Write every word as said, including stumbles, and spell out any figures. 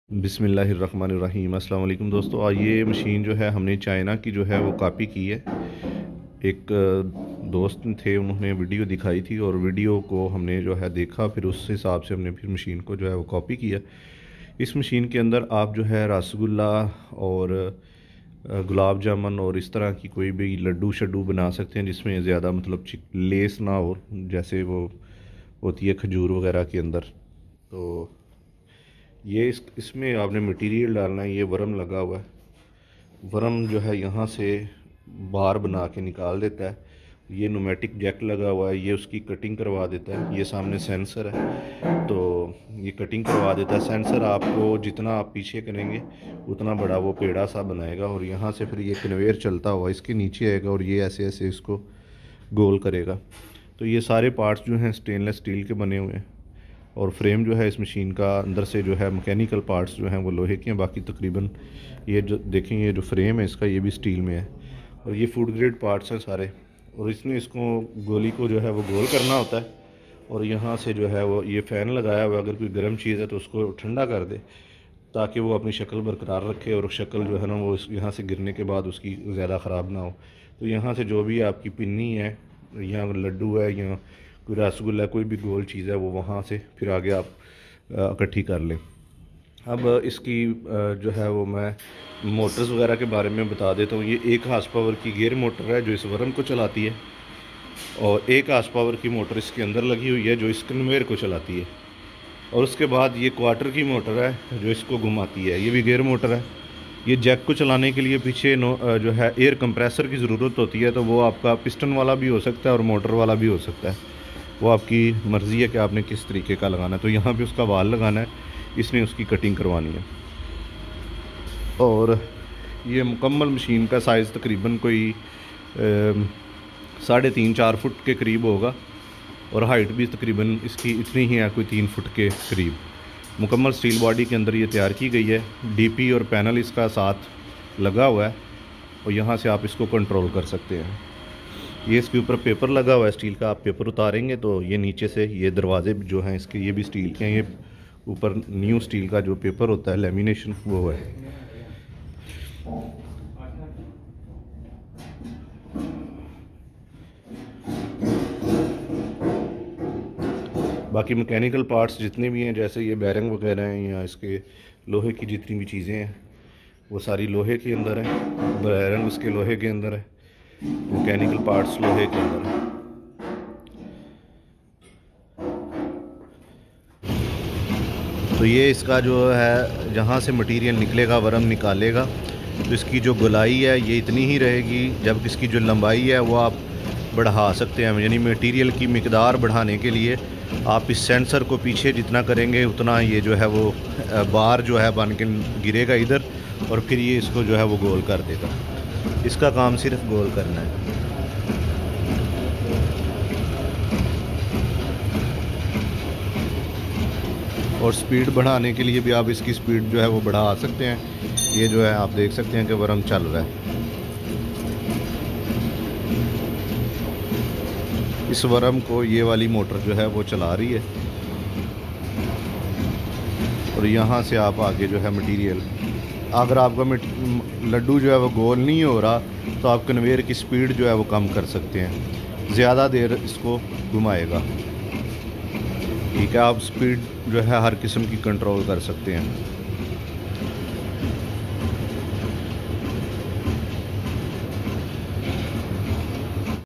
बिस्मिल्लाहिर्रहमानिर्रहीम। अस्सलाम वालेकुम दोस्तों। आज ये मशीन जो है हमने चाइना की जो है वो कॉपी की है। एक दोस्त थे, उन्होंने वीडियो दिखाई थी और वीडियो को हमने जो है देखा, फिर उस हिसाब से हमने फिर मशीन को जो है वो कॉपी किया। इस मशीन के अंदर आप जो है रसगुल्ला और गुलाब जामुन और इस तरह की कोई भी लड्डू शड्डू बना सकते हैं, जिसमें ज़्यादा मतलब लेस ना हो, जैसे वो होती है खजूर वगैरह के अंदर। तो ये इस इसमें आपने मटेरियल डालना है। ये वर्म लगा हुआ है। वर्म जो है यहाँ से बार बना के निकाल देता है। ये न्यूमेटिक जैक लगा हुआ है, ये उसकी कटिंग करवा देता है। ये सामने सेंसर है, तो ये कटिंग करवा देता है। सेंसर आपको जितना आप पीछे करेंगे उतना बड़ा वो पेड़ा सा बनाएगा, और यहाँ से फिर ये कन्वेयर चलता हुआ इसके नीचे आएगा और ये ऐसे ऐसे इसको गोल करेगा। तो ये सारे पार्ट्स जो हैं स्टेनलेस स्टील के बने हुए हैं, और फ्रेम जो है इस मशीन का अंदर से जो है मैकेनिकल पार्ट्स जो हैं वो लोहे के हैं। बाकी तकरीबन ये जो देखें, ये जो फ्रेम है इसका ये भी स्टील में है, और ये फूड ग्रेड पार्ट्स हैं सारे। और इसने इसको गोली को जो है वो गोल करना होता है, और यहाँ से जो है वो ये फ़ैन लगाया हुआ है। अगर कोई गर्म चीज़ है तो उसको ठंडा कर दे, ताकि वो अपनी शक्ल बरकरार रखे, और शक्ल जो है ना वो यहाँ से गिरने के बाद उसकी ज़्यादा ख़राब ना हो। तो यहाँ से जो भी आपकी पिन्नी है या लड्डू है या कोई रसगुल्ला, कोई भी गोल चीज़ है, वो वहाँ से फिर आगे आप इकट्ठी कर लें। अब इसकी जो है वो मैं मोटर्स वगैरह के बारे में बता देता हूँ। ये एक हार्स पावर की गियर मोटर है जो इस वर्म को चलाती है, और एक हार्स पावर की मोटर इसके अंदर लगी हुई है जो इस कन्वेयर को चलाती है। और उसके बाद ये क्वार्टर की मोटर है जो इसको घुमाती है। ये भी गियर मोटर है। ये जैक को चलाने के लिए पीछे नो जो है एयर कंप्रेसर की ज़रूरत होती है, तो वो आपका पिस्टन वाला भी हो सकता है और मोटर वाला भी हो सकता है। वो आपकी मर्ज़ी है कि आपने किस तरीके का लगाना है। तो यहाँ पे उसका वाल लगाना है, इसने उसकी कटिंग करवानी है। और ये मुकम्मल मशीन का साइज़ तकरीबन कोई साढ़े तीन चार फुट के करीब होगा, और हाइट भी तकरीबन इसकी इतनी ही है, कोई तीन फुट के करीब। मुकम्मल स्टील बॉडी के अंदर ये तैयार की गई है। डीपी और पैनल इसका साथ लगा हुआ है, और यहाँ से आप इसको कंट्रोल कर सकते हैं। ये इसके ऊपर पेपर लगा हुआ है स्टील का। आप पेपर उतारेंगे तो ये नीचे से ये दरवाजे जो हैं इसके, ये भी स्टील के हैं। ये ऊपर न्यू स्टील का जो पेपर होता है लेमिनेशन, वो है। बाकी मैकेनिकल पार्ट्स जितने भी हैं, जैसे ये बैरिंग वगैरह हैं या इसके लोहे की जितनी भी चीज़ें हैं, वो सारी लोहे के अंदर है। बैरिंग उसके लोहे के अंदर है, मैकेनिकल पार्ट्स लोहे के अंदर है। तो ये इसका जो है जहाँ से मटेरियल निकलेगा, वर्म निकालेगा, तो इसकी जो गोलाई है ये इतनी ही रहेगी। जब इसकी जो लंबाई है वो आप बढ़ा सकते हैं, यानी मटेरियल की मिकदार बढ़ाने के लिए आप इस सेंसर को पीछे जितना करेंगे उतना ये जो है वो बार जो है बन के गिरेगा इधर, और फिर ये इसको जो है वो गोल कर देगा। इसका काम सिर्फ गोल करना है। और स्पीड बढ़ाने के लिए भी आप इसकी स्पीड जो है वो बढ़ा सकते हैं। ये जो है आप देख सकते हैं कि वर्म चल रहा है। इस वर्म को ये वाली मोटर जो है वो चला रही है, और यहाँ से आप आगे जो है मटेरियल, अगर आपका लड्डू जो है वो गोल नहीं हो रहा तो आप कन्वेयर की स्पीड जो है वो कम कर सकते हैं, ज़्यादा देर इसको घुमाएगा। ठीक है, आप स्पीड जो है हर किस्म की कंट्रोल कर सकते हैं।